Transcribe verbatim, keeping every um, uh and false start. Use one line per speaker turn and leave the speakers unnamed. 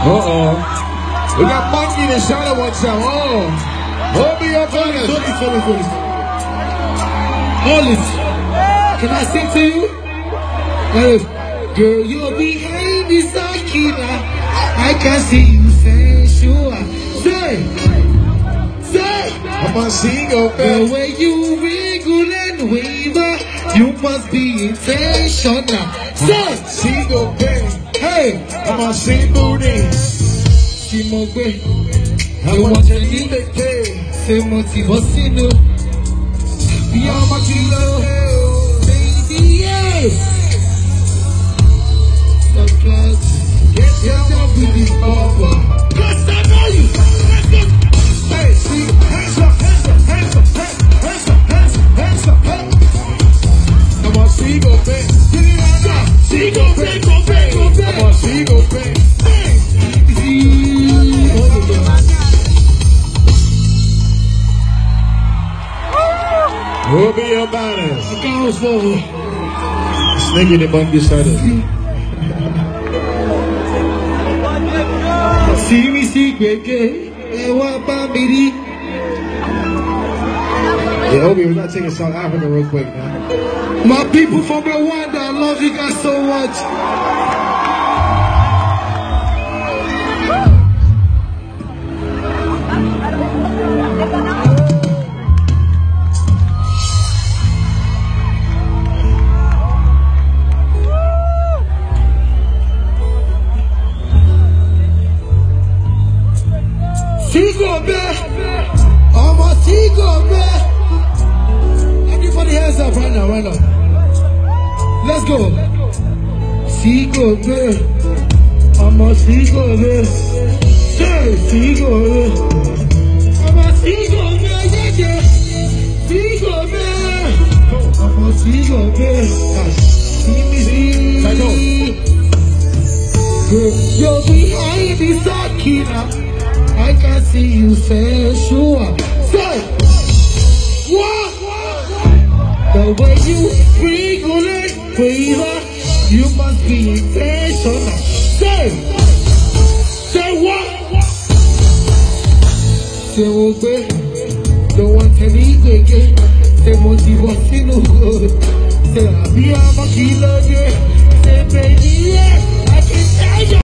Uh-oh. We got Monkey in the shadow watch out. Oh. Hold me up on this. Hold it, hold it, hold it. Hold it. Can I sing to you? Girl, your behind is a killer. I can see you say sure. Say, say. I'm a single girl. The way you wiggle and waver, you must be intentional. Say, single girl. Hey, I'm a single day. Simogbe, I want to leave the day. Say motivation. Be on my kilo, baby, yeah. The clutch, get down with this bubble. Cause I know you. Let's go. Hey, see, hands up, hands up, hands up, hands up, hands up, hands up, hands up. Come on, see, go back. Get it on now. See, go back, go back, go back. Come on, see, go back. Who'll be your banner? The girls for Sneaky the bungee started. See me secret, yeah. Obi, we're gonna take a South Africa real quick now. My people from Rwanda, I love you guys so much. Tigo Bear, I'm a Tigo Bear. Everybody hands up right now, right now. Let's go. Tigo Bear, I'm a Tigo Bear. Say Tigo Bear, I'm a Tigo Bear, yeah, yeah. Tigo Bear, I'm a Tigo Bear. See me, see. You're behind the Sakina. I can see you say sure. Say what? The way you wiggle and waver, you must be intentional. Say, say what? Say what? Don't want any again. Say motivation. Say I be a killer. Say baby, yeah.